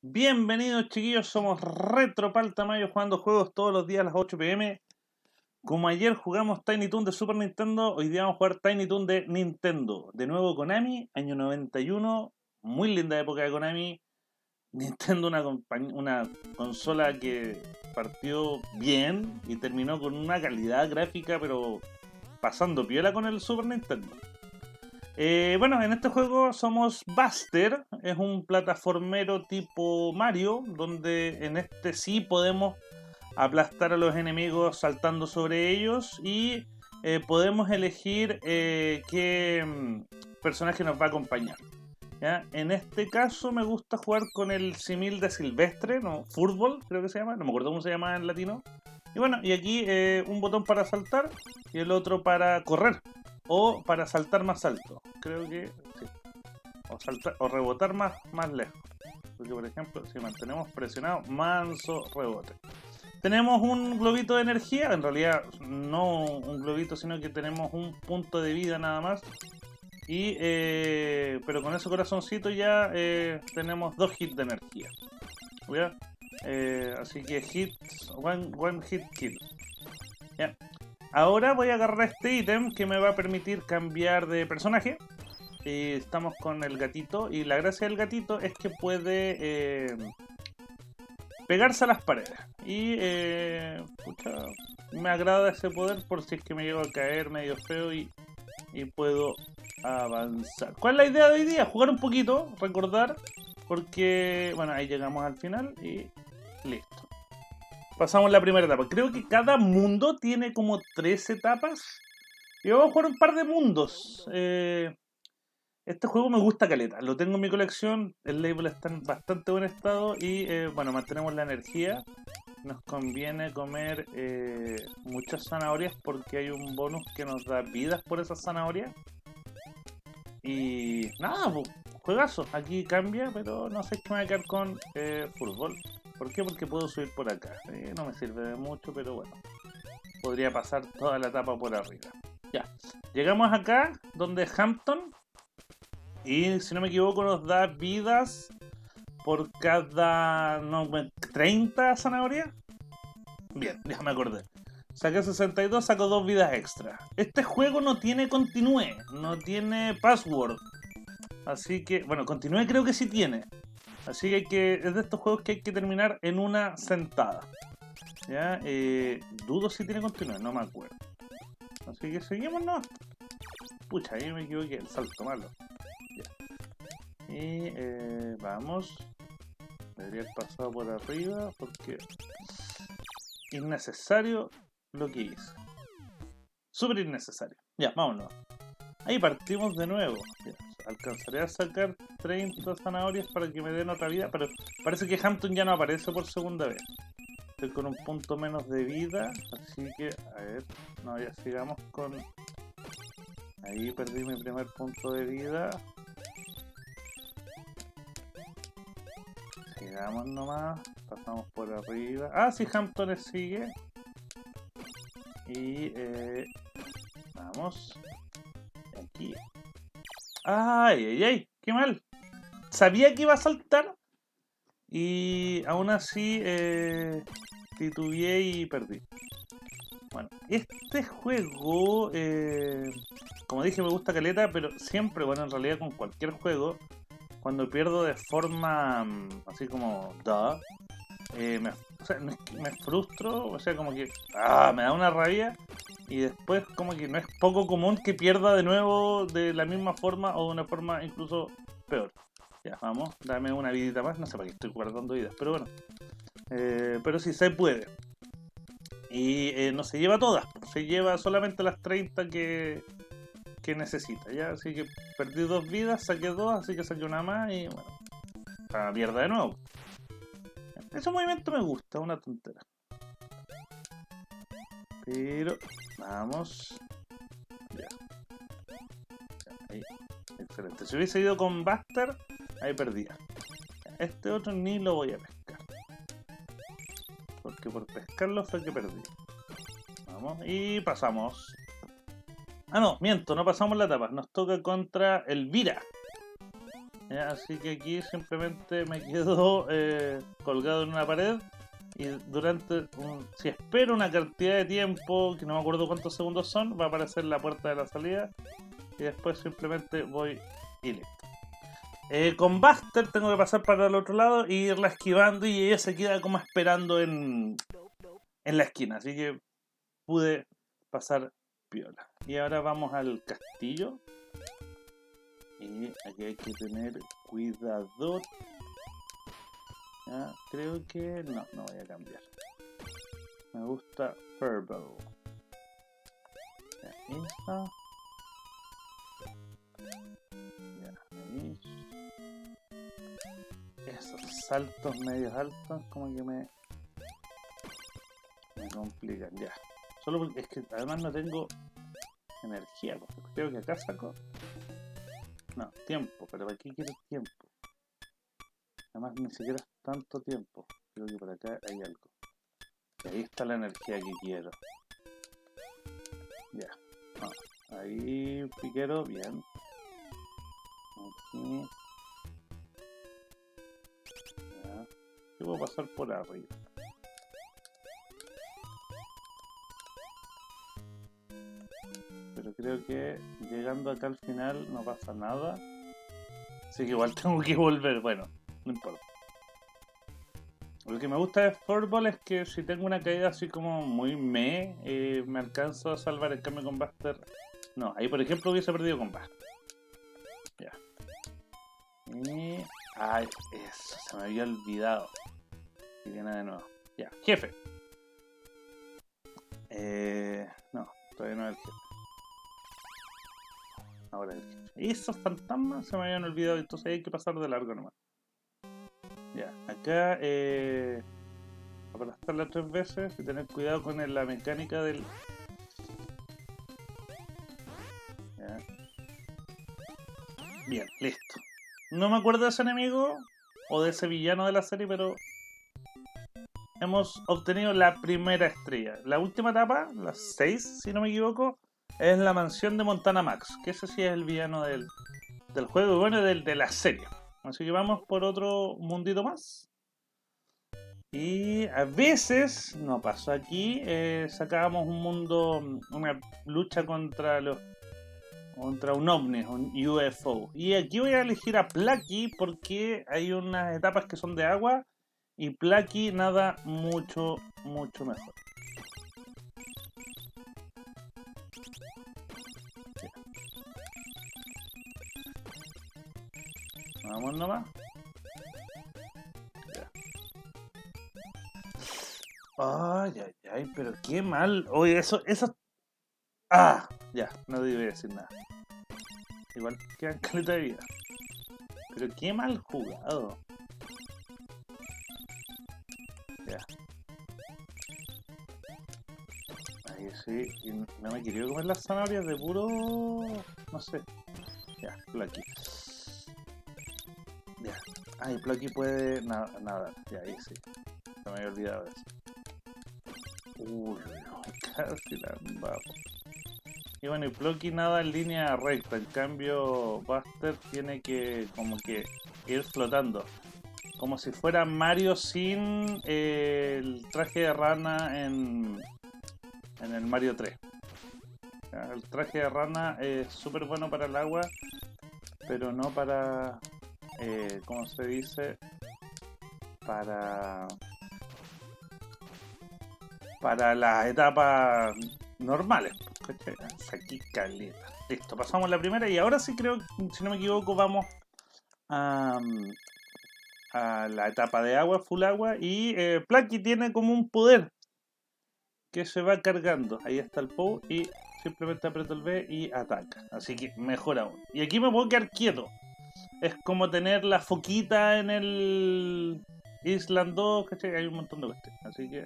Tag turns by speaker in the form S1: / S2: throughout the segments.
S1: Bienvenidos chiquillos, somos RetroPaltamayo jugando juegos todos los días a las 8 pm. Como ayer jugamos Tiny Toon de Super Nintendo, hoy día vamos a jugar Tiny Toon de Nintendo. De nuevo Konami, año 91, muy linda época de Konami. Nintendo, una consola que partió bien y terminó con una calidad gráfica, pero pasando piola con el Super Nintendo. Bueno, en este juego somos Buster, es un plataformero tipo Mario, donde en este sí podemos aplastar a los enemigos saltando sobre ellos y podemos elegir qué personaje nos va a acompañar. ¿Ya? En este caso me gusta jugar con el simil de Silvestre, no, Fútbol creo que se llama, no me acuerdo cómo se llama en latino. Y bueno, y aquí un botón para saltar y el otro para correr o para saltar más alto. Creo que sí. O saltar o rebotar más lejos. Porque por ejemplo, si mantenemos presionado, manso rebote. Tenemos un globito de energía, en realidad no un globito, sino que tenemos un punto de vida nada más. Y pero con ese corazoncito ya tenemos 2 hits de energía. ¿Ya? Así que one hit kill. ¿Ya? Ahora voy a agarrar este ítem que me va a permitir cambiar de personaje. Estamos con el gatito y la gracia del gatito es que puede pegarse a las paredes. Y pucha, me agrada ese poder por si es que me llego a caer medio feo y puedo avanzar. ¿Cuál es la idea de hoy día? Jugar un poquito, recordar, porque bueno, ahí llegamos al final y listo. Pasamos la primera etapa. Creo que cada mundo tiene como 3 etapas. Y vamos a jugar un par de mundos. Este juego me gusta caleta. Lo tengo en mi colección. El label está en bastante buen estado. Y bueno, mantenemos la energía. Nos conviene comer muchas zanahorias porque hay un bonus que nos da vidas por esas zanahorias. Y nada, pues, juegazo. Aquí cambia, pero no sé qué me voy a quedar con fútbol. ¿Por qué? Porque puedo subir por acá. No me sirve de mucho, pero bueno. Podría pasar toda la etapa por arriba. Ya. Llegamos acá, donde Hampton. Y si no me equivoco, nos da vidas por cada 30 zanahorias. Bien, ya me acordé. Saqué 62, saco 2 vidas extra. Este juego no tiene continúe, no tiene password. Así que, bueno, continúe creo que sí tiene. Así que, es de estos juegos que hay que terminar en una sentada. Ya, dudo si tiene continúe, no me acuerdo. Así que seguimos, ¿no? Pucha, ahí me equivoqué, el salto malo. Ya. Y vamos. Debería haber pasado por arriba porque innecesario lo que hice. Súper innecesario. Ya, vámonos. Ahí partimos de nuevo. Ya, alcanzaré a sacar 30 zanahorias para que me den otra vida, pero parece que Hampton ya no aparece por segunda vez. Estoy con un punto menos de vida, así que, a ver, no, ya sigamos con... Ahí perdí mi primer punto de vida. Sigamos nomás, pasamos por arriba. Ah, sí, Hampton sigue. Y, vamos. Aquí. ¡Ay, ay, ay! ¡Qué mal! Sabía que iba a saltar y aún así titubeé y perdí. Bueno, este juego, como dije, me gusta caleta, pero siempre, bueno, en realidad con cualquier juego, cuando pierdo de forma así como o sea, me frustro, o sea, como que me da una rabia y después como que no es poco común que pierda de nuevo de la misma forma o de una forma incluso peor. Ya, vamos, dame una vidita más, no sé para qué estoy guardando vidas, pero bueno. Pero sí, se puede. Y no se lleva todas, se lleva solamente las 30 que necesita, ¿ya? Así que perdí 2 vidas, saqué 2, así que saqué una más y bueno, pierda de nuevo. Ese movimiento me gusta, una tontera. Pero, vamos. Ya. Ahí. Excelente. Si hubiese ido con Buster, ahí perdía. Este otro ni lo voy a pescar. Porque por pescarlo fue que perdí. Vamos. Y pasamos. Ah, no, miento, no pasamos la etapa. Nos toca contra Elvira. ¿Ya? Así que aquí simplemente me quedo colgado en una pared y durante si espero una cantidad de tiempo, que no me acuerdo cuántos segundos son, va a aparecer la puerta de la salida y después simplemente voy y listo. Con Buster tengo que pasar para el otro lado e irla esquivando y ella se queda como esperando en la esquina, así que pude pasar piola. Y ahora vamos al castillo. Y aquí hay que tener cuidado. ¿Ya? Creo que no voy a cambiar. Me gusta Purple. Ya, esta. Ya, ahí. Esos saltos medios altos como que me complican, ya. Solo porque es que además no tengo energía. Creo que acá saco. No, tiempo, pero aquí quiero tiempo. Además ni siquiera es tanto tiempo. Creo que por acá hay algo. Y ahí está la energía que quiero. Ya. No, ahí piquero, bien. Aquí. Ya. Y puedo pasar por arriba. Pero creo que llegando acá al final no pasa nada. Así que igual tengo que volver. Bueno, no importa. Lo que me gusta de Furball es que si tengo una caída así como muy me alcanzo a salvar. En cambio con Buster no, ahí por ejemplo hubiese perdido con Buster. Ya. Y... ay, eso, se me había olvidado. Y viene de nuevo. Ya, jefe. No, todavía no es el jefe. Ahora el jefe. Esos fantasmas se me habían olvidado, entonces hay que pasar de largo nomás. Ya, acá aplastarla 3 veces y tener cuidado con la mecánica del... Ya. Bien, listo. No me acuerdo de ese enemigo o de ese villano de la serie, pero hemos obtenido la primera estrella. La última etapa, la 6, si no me equivoco, es la mansión de Montana Max, que ese sí es el villano del juego y bueno, de la serie. Así que vamos por otro mundito más. Y a veces, no pasó aquí, sacábamos un mundo, una lucha contra un ovni, un UFO. Y aquí voy a elegir a Plucky porque hay unas etapas que son de agua y Plucky nada mucho mejor. Vamos nomás. Ay, pero qué mal. Oye, eso. Ah, ya, no debí decir nada. Igual quedan caleta de vida. Pero qué mal jugado. Ya. Ahí sí. Y no me quería comer las zanahorias de puro... no sé. Ya, Plucky. Ya. Ay, Plucky puede nadar. Ya, ahí sí. Se me había olvidado de eso. No, casi la embarro. Y bueno, y Plucky nada en línea recta, en cambio Buster tiene que como que ir flotando. Como si fuera Mario sin el traje de rana en el Mario 3. El traje de rana es súper bueno para el agua, pero no para, ¿cómo se dice? Para las etapas normales. Aquí caleta. Listo, pasamos la primera y ahora sí creo, si no me equivoco, vamos a la etapa de agua, full agua. Y Plucky tiene como un poder que se va cargando. Ahí está el Pou y simplemente aprieto el B y ataca. Así que mejor aún. Y aquí me puedo quedar quieto. Es como tener la foquita en el Island 2, ¿cachai? Hay un montón de cuestiones. Así que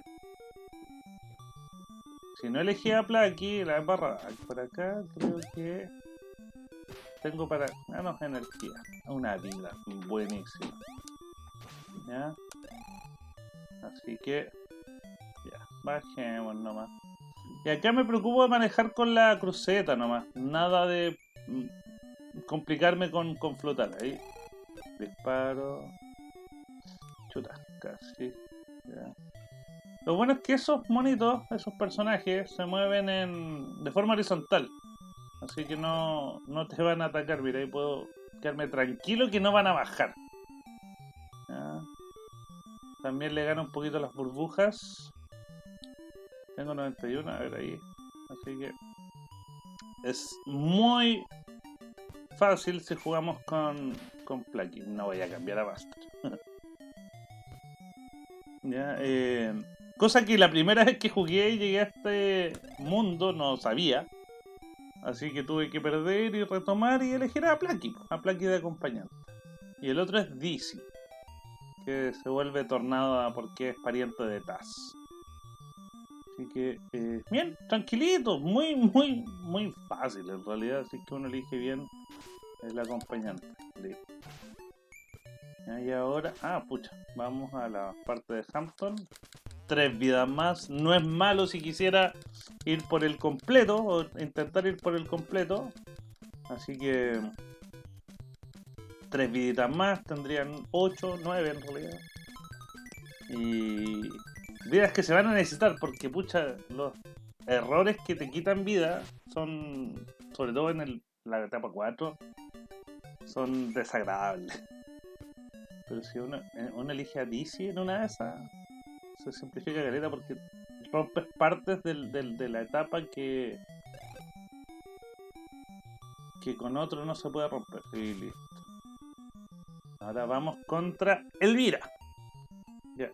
S1: si no elegí a Plucky, la barra por acá, creo que tengo para ganar energía. Una vida buenísima. ¿Ya? Así que ya, bajemos nomás. Y acá me preocupo de manejar con la cruceta nomás. Nada de complicarme con flotar. Ahí Disparo. Chuta, casi. Ya. Lo bueno es que esos monitos, esos personajes, se mueven de forma horizontal. Así que no te van a atacar. Mira, ahí puedo quedarme tranquilo que no van a bajar. ¿Ya? También le gano un poquito las burbujas. Tengo 91, a ver ahí. Así que es muy fácil si jugamos con plugin. No voy a cambiar a Buster. ¿Ya? Cosa que la primera vez que jugué y llegué a este mundo no sabía. Así que tuve que perder y retomar y elegir a Plucky de acompañante. Y el otro es Dizzy, que se vuelve Tornado porque es pariente de Taz. Así que, bien, tranquilito, muy fácil en realidad, así que uno elige bien el acompañante. Listo. Y ahora, pucha, vamos a la parte de Hampton. 3 vidas más, no es malo si quisiera ir por el completo o intentar ir por el completo. Así que 3 viditas más, tendrían 8, 9 en realidad. Y vidas que se van a necesitar porque pucha, los errores que te quitan vida son, sobre todo en la etapa 4, son desagradables. Pero si uno elige a Dizzy en una de esas, se simplifica caleta porque rompes partes de la etapa que con otro no se puede romper. Y listo. Ahora vamos contra Elvira. Ya.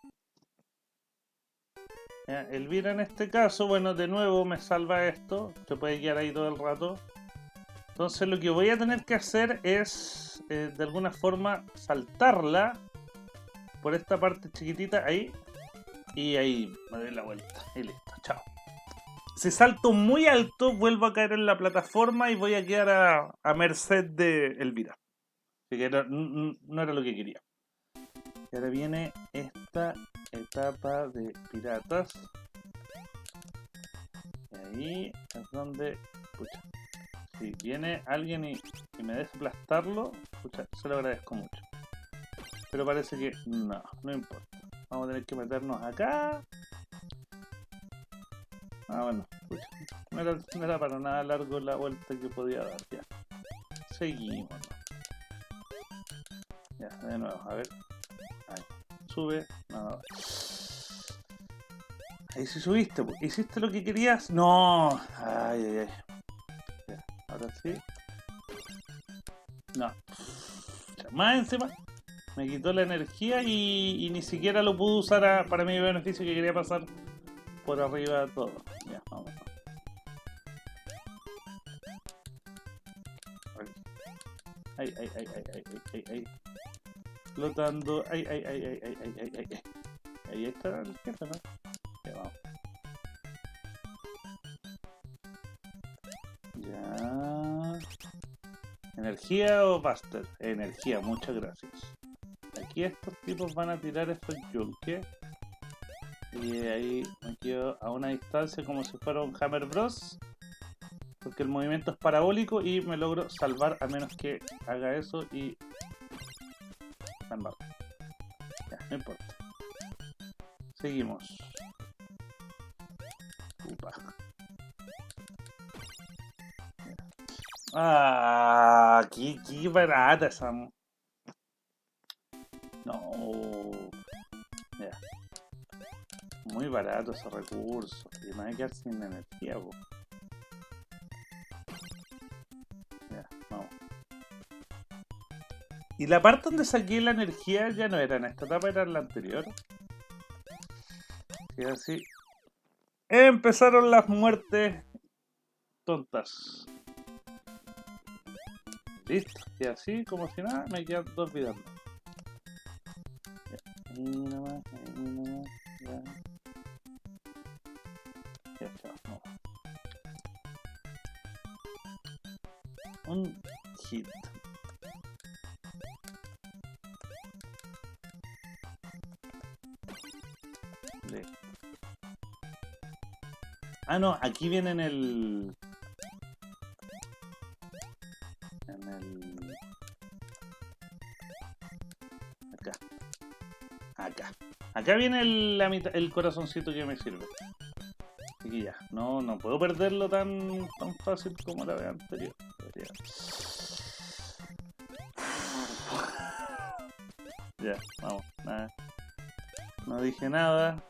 S1: Elvira en este caso, bueno, de nuevo me salva esto. Se puede quedar ahí todo el rato. Entonces lo que voy a tener que hacer es de alguna forma saltarla por esta parte chiquitita ahí. Y ahí me doy la vuelta. Y listo, chao. Si salto muy alto, vuelvo a caer en la plataforma y voy a quedar a merced de Elvira. Así que no era lo que quería. Y ahora viene esta etapa de piratas. Y ahí es donde, pucha, si viene alguien y me deja aplastarlo, pucha, se lo agradezco mucho. Pero parece que no importa. Vamos a tener que meternos acá. Bueno, pucha, no era para nada largo la vuelta que podía dar. Ya. Seguimos. Ya, de nuevo, a ver. Ahí. Sube. No. Ahí sí subiste, pues. ¿Hiciste lo que querías? No. Ay. Ya, ahora sí. No. Ya, más encima me quitó la energía y ni siquiera lo pude usar para mi beneficio, que quería pasar por arriba de todo. Ya, vamos. Ay. Flotando. Ay. Ahí está el jefe, ¿no? Ya, vamos. Ya. ¿Energía o Buster? Energía, muchas gracias. Aquí estos tipos van a tirar estos yulques. Y ahí me quedo a una distancia como si fuera un Hammer Bros. Porque el movimiento es parabólico y me logro salvar a menos que haga eso y... Ya, no importa. Seguimos. Upa. Qué barata esa. No. Ya. Muy barato ese recurso. Y me voy a quedar sin energía, po. Ya, vamos. Y la parte donde saqué la energía ya no era en esta etapa, era en la anterior. Y así empezaron las muertes tontas. Listo. Y así, como si nada, me quedan 2 vidas más. Ya. Ahí nomás. Ya. Ya, chao. No. Un hit. No, aquí viene en el... Acá. Acá viene el corazoncito que me sirve. Así que ya, no puedo perderlo tan fácil como la vez anterior. Ya, vamos, nada. No dije nada.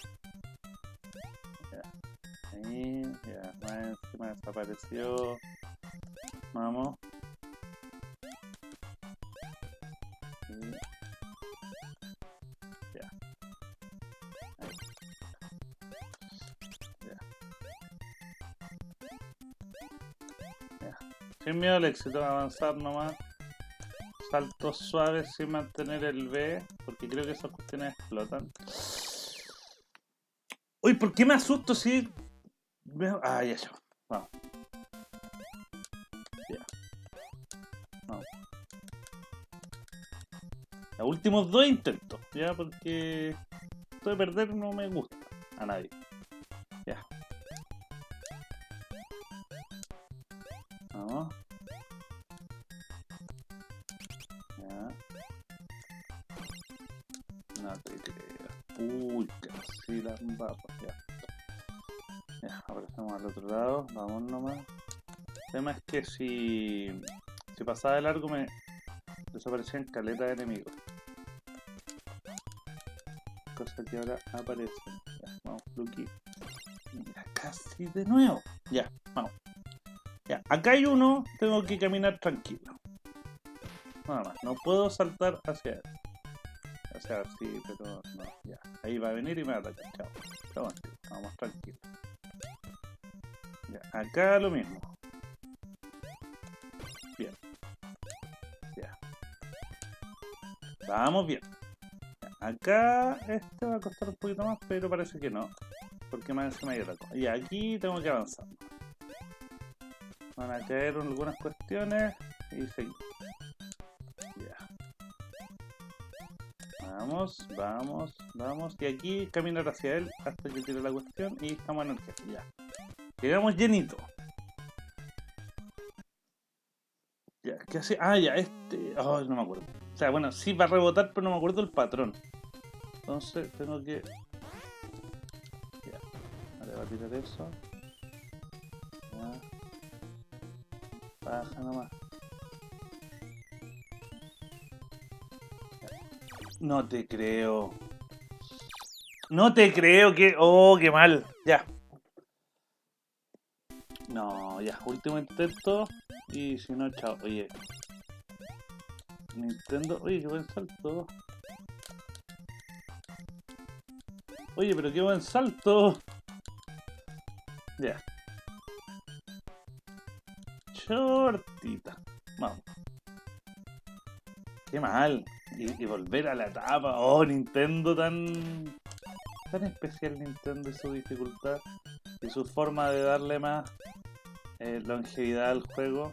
S1: Ya, ahí, ya, más encima desapareció. Vamos. Sí. Ya. Ahí. Ya. Ya. Sin miedo al éxito, avanzar nomás. Saltos suaves sin mantener el B, porque creo que esas cuestiones explotan. Uy, ¿por qué me asusto si...? Ah, ya. Vamos. Ya. Vamos. Los últimos 2 intentos, ya, porque esto de perder no me gusta a nadie. Ya. Vamos. Ya. No te creo. Uy, casi la embarro. Ya. Ya, ahora estamos al otro lado. Vamos nomás. El tema es que si pasaba de largo me desaparecían caleta de enemigos. Cosa que ahora aparece. Ya, vamos, Lucky. Mira, casi de nuevo. Ya, vamos. Ya, acá hay uno, tengo que caminar tranquilo. Nada más, no puedo saltar hacia él. O sea, sí, pero no, ya. Ahí va a venir y me va a atacar. Chao. Chao, vamos tranquilo. Ya, acá lo mismo. Bien. Ya. Vamos bien. Ya, acá este va a costar un poquito más, pero parece que no. Porque más encima hay ataco. Y aquí tengo que avanzar. Van a caer algunas cuestiones y seguimos. Ya. Vamos, vamos, vamos. Y aquí caminar hacia él hasta que tire la cuestión y estamos en el jefe. Ya. Llegamos llenito. Ya, ¿qué hace? Ah, ya, este... Oh, no me acuerdo. O sea, bueno, sí va a rebotar, pero no me acuerdo el patrón. Entonces tengo que... Ya. Vale, va a tirar eso. Ya. Baja nomás. Ya. No te creo. No te creo que... Oh, qué mal. Ya. No, ya. Último intento. Y si no, chao. Oye. Nintendo. Oye, qué buen salto. Oye, pero qué buen salto. Ya. Shortita. Vamos. Qué mal. Y volver a la etapa. Oh, Nintendo tan especial, Nintendo y su dificultad. Y su forma de darle más longevidad al juego.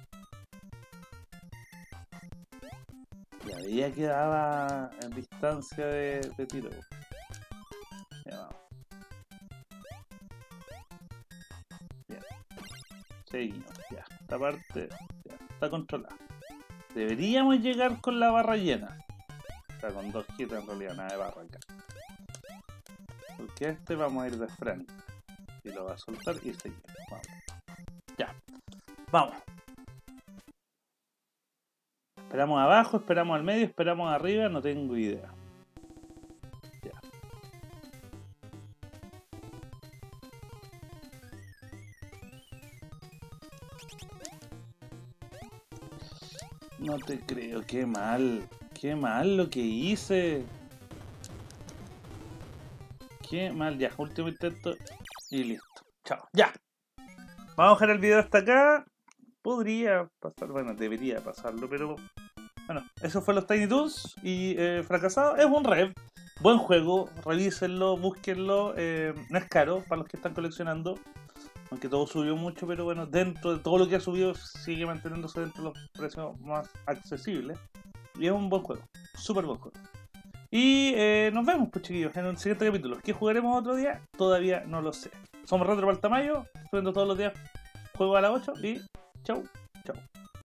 S1: Y ahí ya quedaba en distancia de tiro. Ya vamos. Bien. Seguimos. Ya. Esta parte ya está controlada. Deberíamos llegar con la barra llena. O sea, con 2 hits en realidad, nada de barra acá. Porque a este vamos a ir de frente. Y lo va a soltar y seguimos. Vamos. Ya. Vamos. Esperamos abajo, esperamos al medio, esperamos arriba, no tengo idea. Ya. No te creo, qué mal lo que hice. Qué mal, ya, último intento y listo. Chao, ya. Vamos a dejar el video hasta acá. Podría pasar, bueno, debería pasarlo, pero bueno, eso fue los Tiny Toons y fracasado. Es un rev, buen juego, revísenlo, búsquenlo, no es caro para los que están coleccionando, aunque todo subió mucho, pero bueno, dentro de todo lo que ha subido sigue manteniéndose dentro de los precios más accesibles y es un buen juego, súper buen juego. Y nos vemos, pues chiquillos, en el siguiente capítulo. ¿Qué jugaremos otro día? Todavía no lo sé. Somos Retro Paltamayo, subiendo todos los días juego a las 8 y chau.